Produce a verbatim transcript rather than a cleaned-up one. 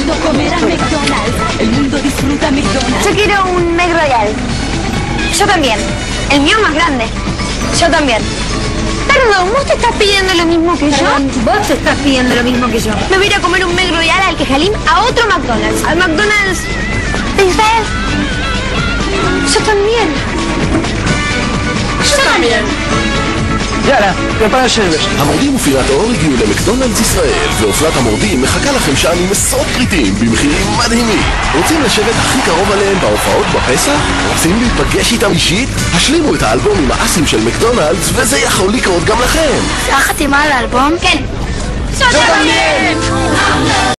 mundo comerá McDonald's. El mundo disfruta McDonald's. Yo quiero un McRoyal. Yo también. El mío más grande. Yo también. Perdón, ¿vos te estás pidiendo lo mismo que Perdón, yo? vos te estás pidiendo lo mismo que yo. Me voy a ir a comer un McRoyal al Quejalín a otro McDonald's. Al McDonald's de Israel. Yo también. Yo también. יאללה, כפיים שבש. המורדים ופינת האור הגיעו למקדונלדס ישראל, ואופלת המורדים מחכה לכם שם עם עשרות פריטים במחירים מדהימים. רוצים לשבת הכי קרוב עליהם בהופעות בפסח? רוצים להיפגש איתם אישית? השלימו את האלבום עם האסים של מקדונלדס, וזה יכול לקרות גם לכם. ¿La חתימה על האלבום? כן. Yo también.